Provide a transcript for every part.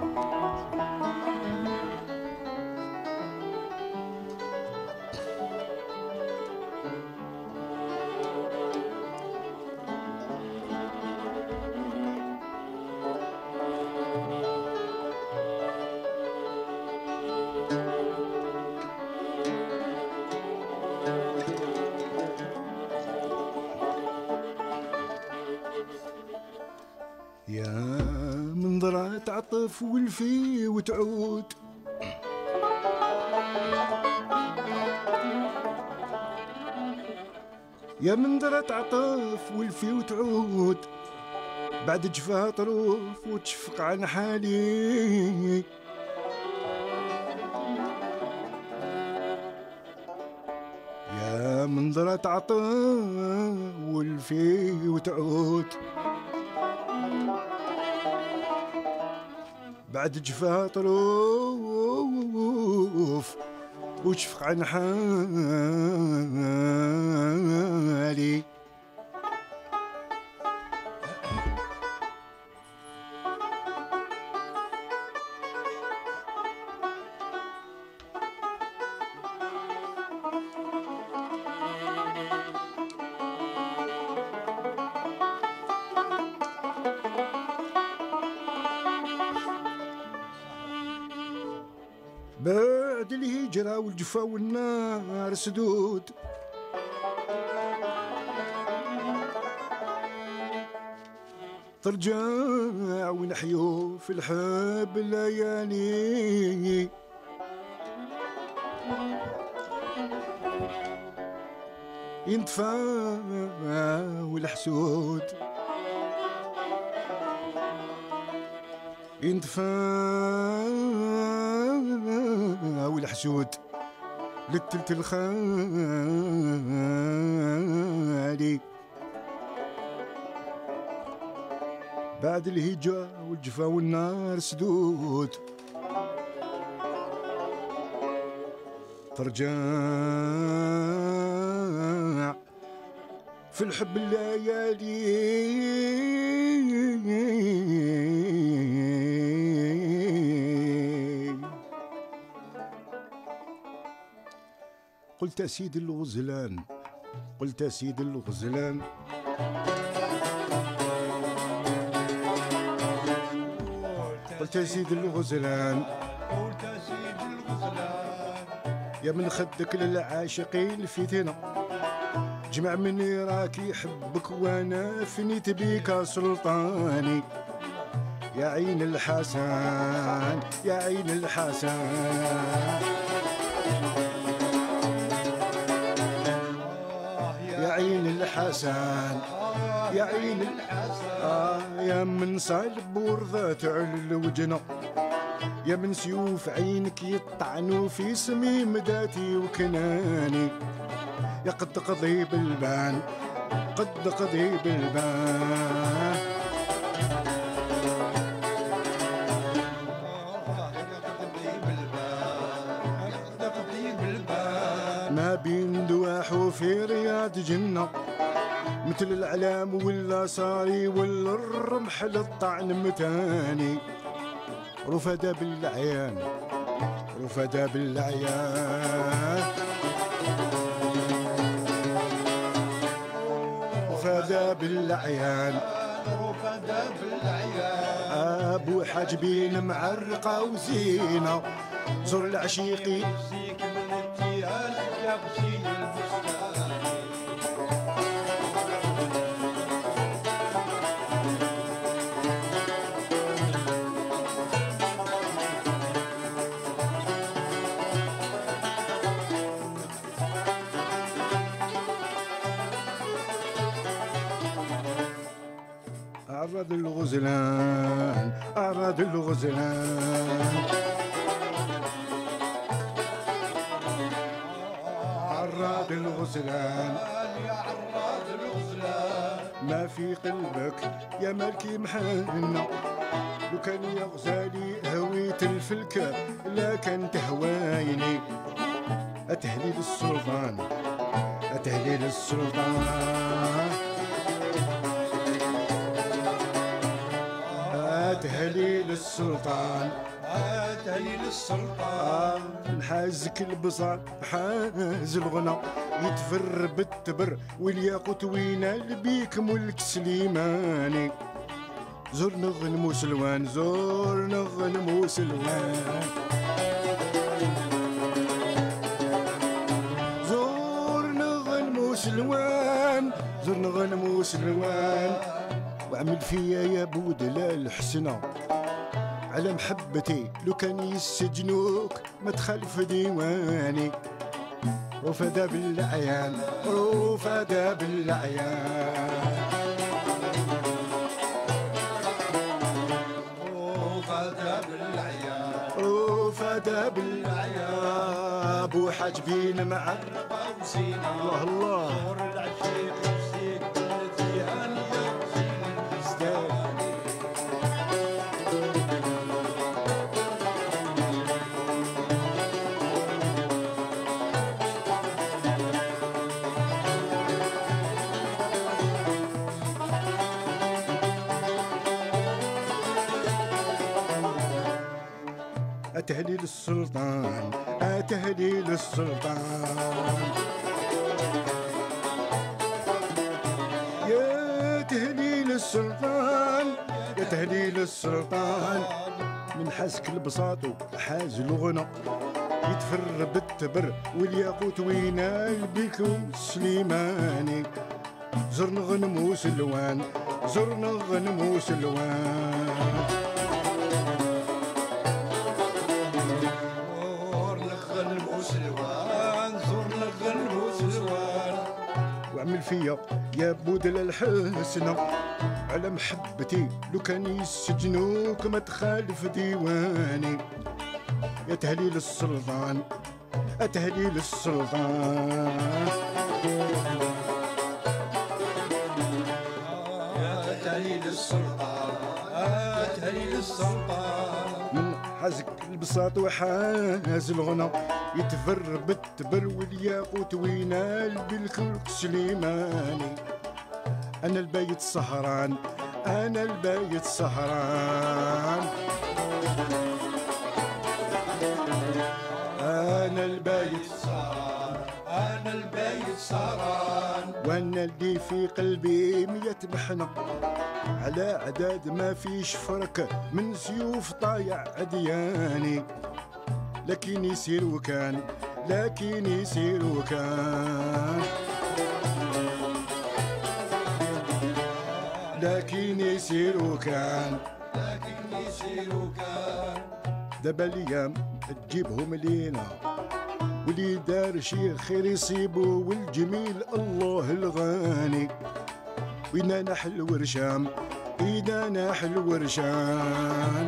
يا منظرة تعطف والفي وتعود، يا منظرة تعطف والفي وتعود، بعد جفاها طروف وتشفق عن حالي. يا منظرة تعطف والفي وتعود، بعد جفاها طروف وتشفق عن حالي. بعد الهجرة والجفا والنار سدود، ترجع ونحيو في الحب الليالي. ينطفى والحسود، ينطفى والحسود للتلت الخالي. بعد الهجرة والجفا والنار سدود، ترجع في الحب الليالي. قلت يا سيدي الغزلان، قلت يا سيدي الغزلان، قلت يا سيدي الغزلان، قلت يا سيدي الغزلان، يا من خدك للعاشقين فتنة، جمع من يراك يحبك وانا فنيت بيك سلطاني. يا عين الحسن، يا عين الحسن، يا عين الحسن، يا عين الحسن، يا من صلب ورضات على الوجنة، يا من سيوف عينك يطعنوا في سميم ذاتي وكناني. يا قد قضي بالبان، قد قضي بالبان، ما بين دواح وفي رياض جنة، مثل العلام ولا صاري ولا الرمح للطعن متاني. رفدا بالعيان، رفدا بالعيان، رفدا بالعيان، رفدا بالعيان. ابو حاجبين معرقه وزينه، زور العشيقي يجزيك من التيال يا غزين البستان. أعرض الغزلان، أعرض الغزلان، عراد الغزلان، يا عراد الغزلان، ما في قلبك يا ملكي محنة. لو كان يا غزالي هويت الفلكة لا كان تهوايني. أتهليل السلطان، أتهليل السلطان، تهليل السلطان تهليل السلطان نحازك البصار حاز الغنى يتفر بالتبر والياقوت وينال بيك ملك سليماني زور نغنمو سلوان زور نغنمو سلوان زور نغنمو سلوان زور نغنمو سلوان وعمل فيا يا بودلال الحسنة على محبتي لو كان يسجنوك ما تخالف ديواني وفدا بالعيان وفدا بالعيان وفدا بالعيان وفدا بالعيان بو حاجبين مع وسينا الله الله نور العشيق يفسيك بالتيهان يا حسين البستاني أتهليل السلطان أتهليل السلطان يا تهليل السلطان يا تهليل السلطان من حسك البساط حاز الغنى يتفر بالتبر والياقوت وينال بكم سليماني زرنا غنمو سلوان زرنا غنمو سلوان وعمل فيا يا بودل الحسنة على محبتي لو كان يسجنوك ما تخالف ديواني يا تهليل السلطان أتهليل السلطان يا تهليل السلطان تهليل السلطان من حزك البساط وحاز الغنى يتفر بالتبر والياقوت وينال بالخلق سليماني أنا البيت سهران أنا البيت سهران أنا البيت سهران أنا البيت سهران وأنا اللي في قلبي 100 محنة على عداد ما فيش فرق من سيوف طايع عدياني لكن يصير وكان لكن يصير وكان لكن يصير وكان لكن يصير وكان دابا الايام تجيبهم لينا واللي دار شي خير يصيبو والجميل الله الغاني وإنا نحل ورشام إذا نحل ورشان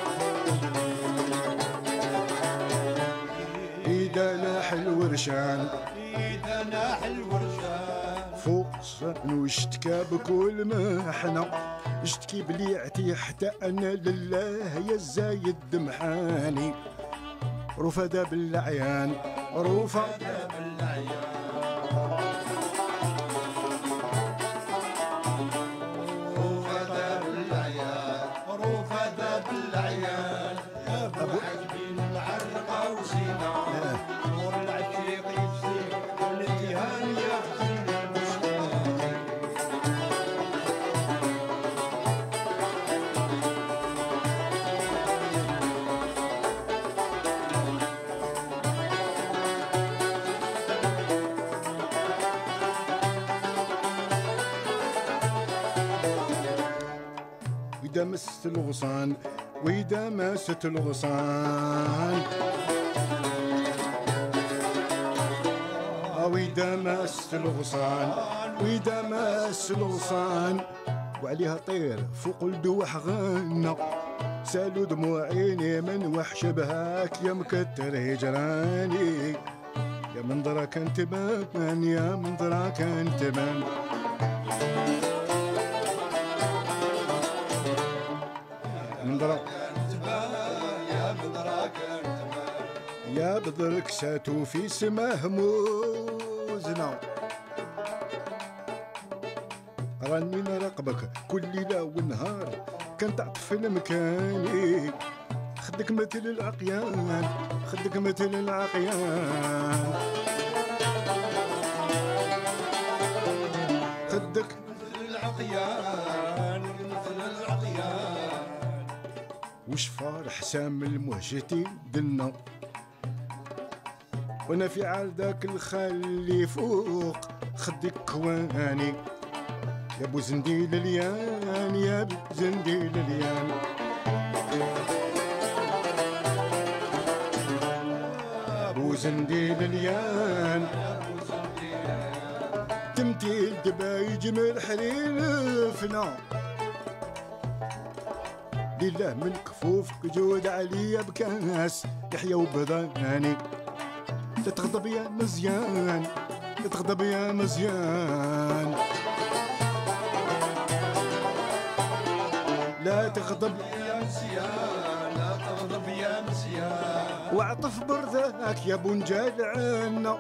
إذا نحل ورشان إذا نحل ورشان فوق صن واشتكى بكل محنة اشتكي بليعتي حتى أنا لله يا الزايد دمحاني رفدا بالعيان رفدا بالعيان رفدا بالعيان رفدا بالعيان يا ابو حاجبين العرقة وسينا نور العشيق يفسيك والاتهان يا حسين البستاني وإذا مست الغصان وإذا مست الغصان وإذا مست الغصان وإذا مست الغصان وعليها طير فوق الدوح غنى سالوا دموع عيني من وحش بهاك يا مكتر هجراني يا منظرك انت بان يا منظرك انت بان منظرك يا بدرك يا بدرك ساتو في سماه موزنا راني نراقبك كل ليلة ونهار كان تعطف المكاني خدك مثل العقيان خدك مثل العقيان خدك مثل العقيان مثل العقيان وشفار حسام المهجتي دلنا وانا في عال ذاك الخال اللي فوق خدك كواني يا ابو زنديل اليان يا ابو زنديل اليان ابو زنديل اليان تمثيل دبايج من الحليفنا لله من كفوفك جود عليا بكاس يحيى وبضاني لا تغضب يا مزيان لا تغضب يا مزيان لا تغضب يا مزيان لا تغضب يا مزيان واعطف برذاك يا بنجال عنا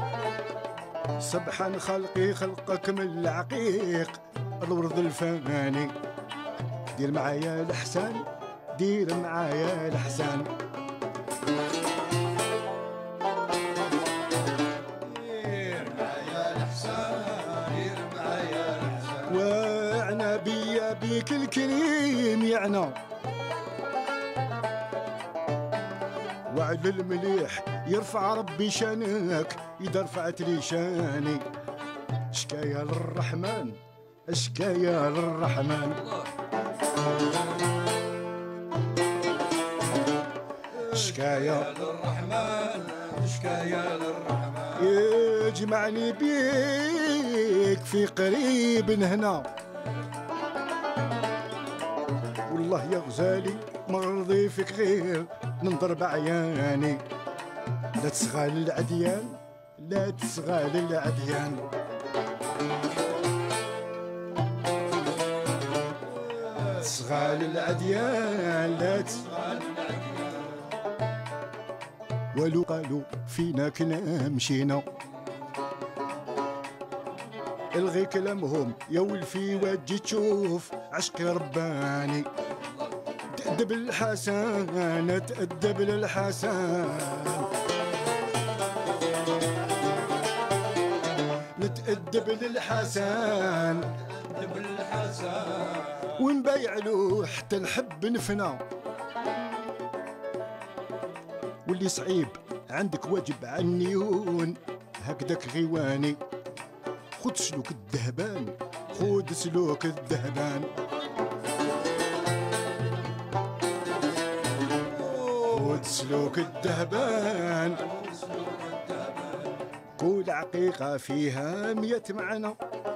سبحان خلقي خلقك من العقيق الورد الفاني دير معايا الحسان دير معايا الحسان دير معايا الحسان دير معايا الحسان واعنا بيا بيك الكريم يعنا وعد المليح يرفع ربي شانك إذا رفعت لي شاني شكاية للرحمن شكاية للرحمن شكاية للرحمن شكاية للرحمن يجمعني بيك في قريب هنا والله يا غزالي ما رضي فيك غير ننظر بعياني لا تسغال العديان لا تسغال العديان تسغال العديان لا تسغال ولو قالوا فينا كنا مشينا الغي كلامهم يا ولفي واجي تشوف عشقي رباني تأدب الحسن تأدب للحسن نتأدب للحسن تأدب للحسن ونبايع له حتى الحب نفنا واللي صعيب عندك واجب عنيون هكداك غيواني خد سلوك الذهبان خد سلوك الذهبان خد سلوك الذهبان كل عقيقة فيها 100 معنى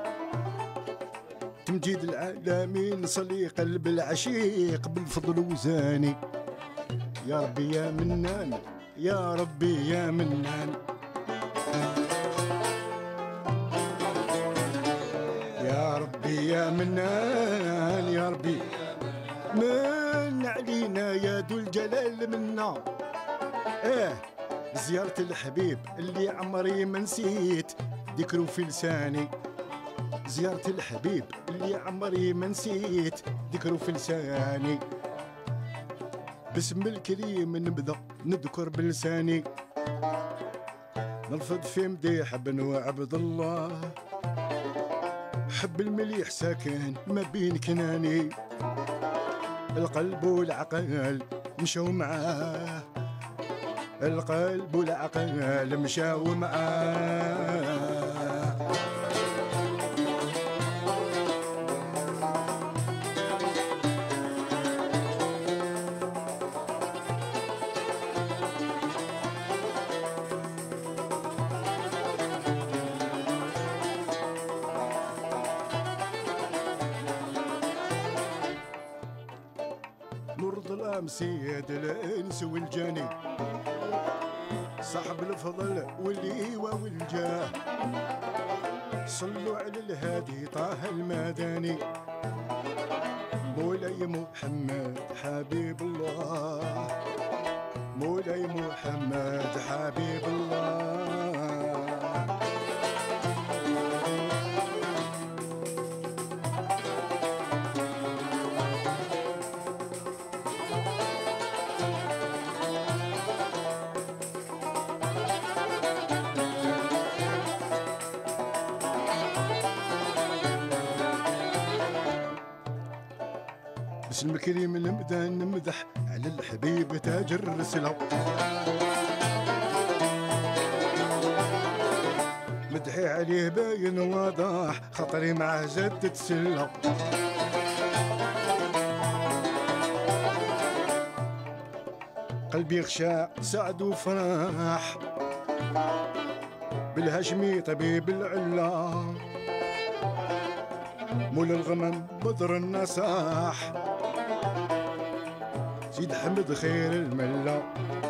تمجيد العالمين صلي قلب العشيق بالفضل وزاني يا ربي يا منان يا ربي يا منان يا ربي يا منان يا ربي من علينا يا ذو الجلال منا زيارة الحبيب اللي عمري ما نسيت ذكره في لساني زيارة الحبيب اللي عمري ما نسيت ذكره في لساني باسم الكريم نبدا نذكر بلساني نرفض في مديح بن عبد الله حب المليح ساكن ما بين كناني القلب والعقل مشاو معاه القلب والعقل مشاو معاه نور ظلام سيد الانس والجاني صاحب الفضل والليوة والجاه صلوا على الهادي طه المداني مولاي محمد حبيب الله مولاي محمد حبيب الله باسم الكريم نبدا نمدح على الحبيب تاج الرسله. مدحي عليه باين واضح خطري معاه زاد تتسلى. قلبي غشاع سعد وفرح بالهاشمي طبيب العلا. مول الغمم بدر النصاح سيد حمد خير الملا.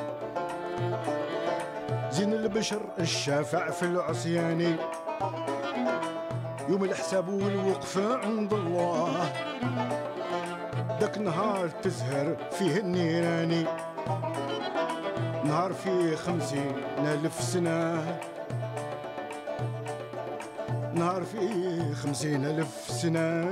زين البشر الشافع في العصياني يوم الحساب والوقفة عند الله. داك نهار تزهر فيه النيراني نهار فيه 50,000 سنة. نهار فيه 50,000 سنة.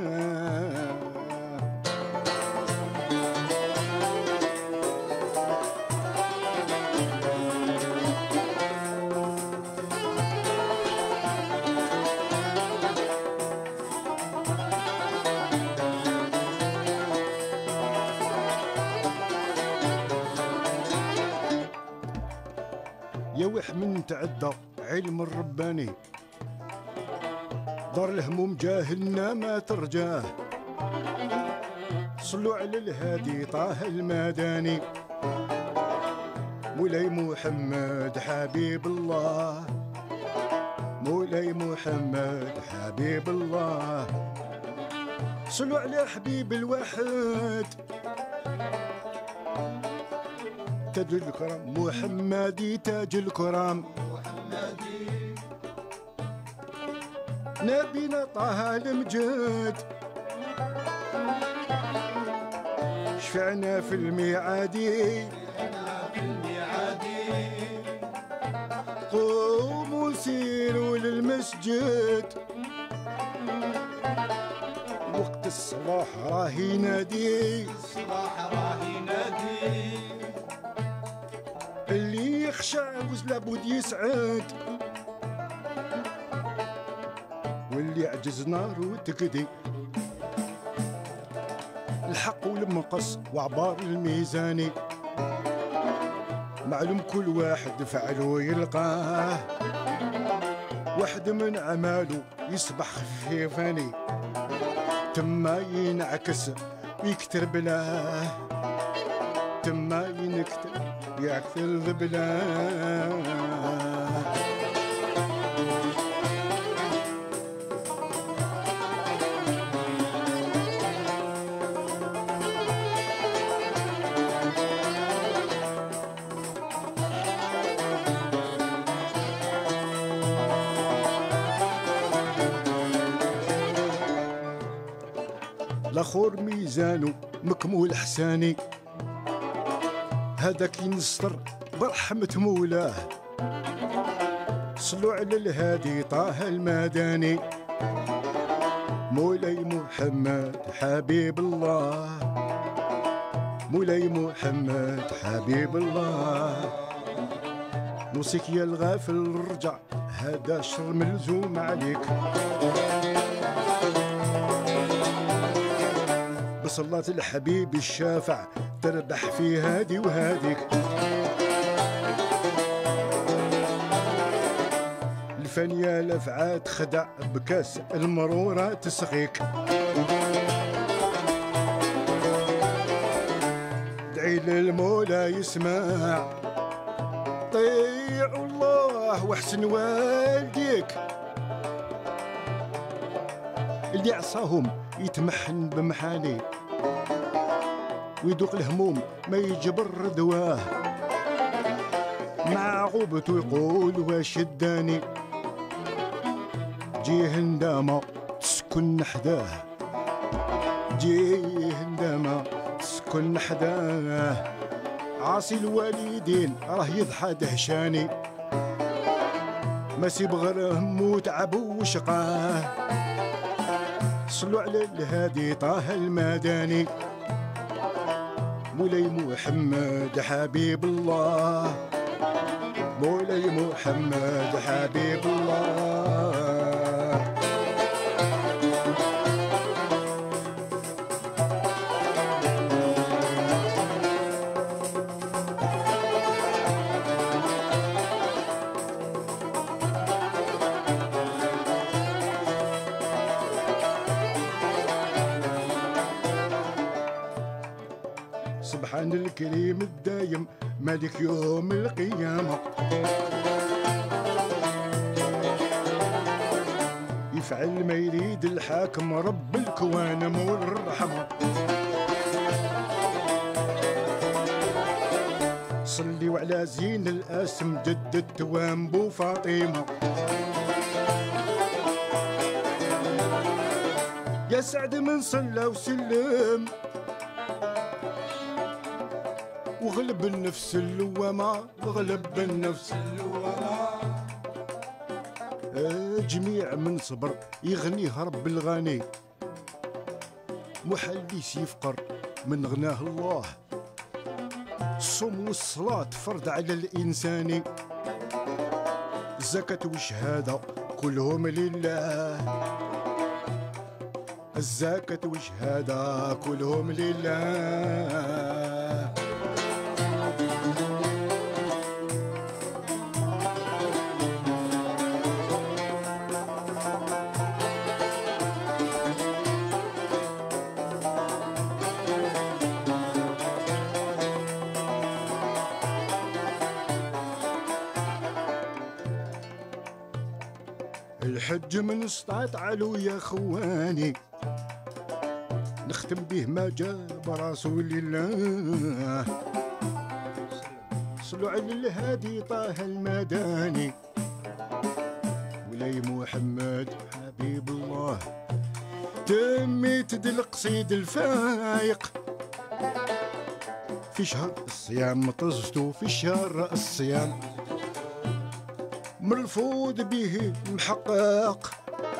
يا وح من تعدى علم الرباني دار الهموم جاهلنا ما ترجاه. صلوا على الهادي طه المداني مولاي محمد حبيب الله. مولاي محمد حبيب الله. صلوا على حبيب الواحد تاج الكرام محمدي تاج الكرام. نبينا طه المجد شفعنا في الميعادي. قوموا سيروا للمسجد وقت الصلاح راه ينادي. اللي يخشى عاوز لابد يسعد واللي يعجز نارو تكدي. الحق والمقص وعبار الميزاني معلوم كل واحد فعله يلقاه. واحد من عماله يصبح خفيفاني تما ينعكس ويكتر بلاه. تما ينكتر يكثر ذبلاه. الاخر ميزانه مكمول حساني هذاك ينصر برحمة مولاه. صلوا على الهادي طه المداني مولاي محمد حبيب الله. مولاي محمد حبيب الله. نوصيك يا الغافل رجع هذا الشر ملزوم عليك. بصلاة الحبيب الشافع تربح في هادي وهاديك. الفانية لفعات خدع بكاس المرورة تسقيك. دعي للمولى يسمع طيعوا الله واحسن والديك. اللي عصاهم يتمحن بمحاني ويدوق الهموم ما يجبر دواه. مع غوبته يقول واش داني جيه ندامة تسكن حداه. جيه ندامة تسكن حداه. عاصي الوالدين راه يضحى دهشاني ما سيب غير همو تعبو وشقاه. صلوا على الهادي طه المداني مولاي محمد حبيب الله. مولاي محمد حبيب الله. سبحان الكريم الدايم مالك يوم القيامة. يفعل ما يريد الحاكم رب الكوان مول الرحمة. صلي على زين الاسم جد التوام بو فاطمة. يا سعد من صلى وسلم وغلب النفس اللوامة غلب النفس اللوامة. جميع من صبر يغنيه رب الغني محليس يفقر من غناه الله. الصوم والصلاة فرض على الإنسان الزكاة والشهادة كلهم لله. الزكاة والشهادة كلهم لله. الحج من استطاعت علو يا خواني نختم به ما جاب رسول الله. صلوا على الهادي طه المداني ولاي محمد حبيب الله. تميت دي القصيد الفايق في شهر الصيام طزتو في شهر الصيام مرفوض به محقق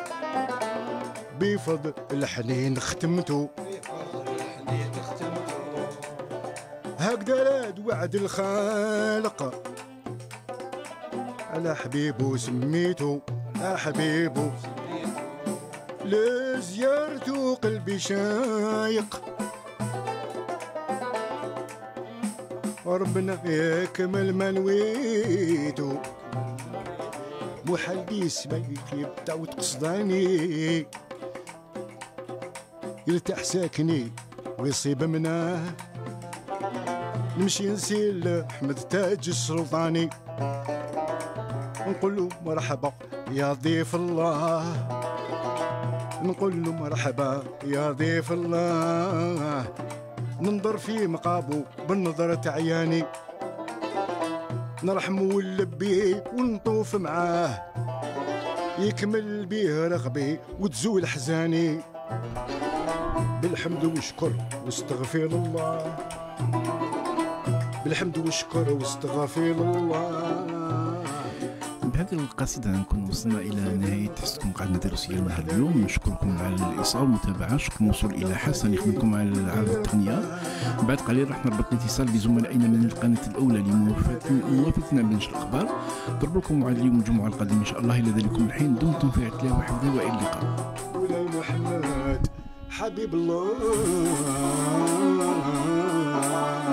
بفضل الحنين ختمتو. هكذا راد وعد الخالق على حبيبو سميتو حبيبو. لزيارتو قلبي شايق ربنا يكمل ما نويتو. محليس ما يبدا وتقصداني يرتاح ساكني ويصيب مناه. نمشي نسيل احمد تاج السلطاني نقول له مرحبا يا ضيف الله. نقول له مرحبا يا ضيف الله. ننظر في مقابو بالنظرة عياني نرحم ونلبيه ونطوف معاه يكمل بيه رغبي وتزول حزاني. بالحمد والشكر واستغفر الله. بالحمد والشكر واستغفر الله. بهذه القصيدة نكون وصلنا إلى نهاية حصتكم قاعدة دراسية نهار اليوم. نشكركم على الإصغاء والمتابعة. شكر موصول إلى حسن يخدمكم على التقنية. بعد قليل راح نربط الاتصال بزملائنا من القناة الأولى لموافقتنا بنشر الأخبار. ضرب لكم موعد اليوم الجمعة القادم إن شاء الله. إلى ذلكم الحين دمتم في عتلة وحفظه وإلى اللقاء. ولاي محمد حبيب الله.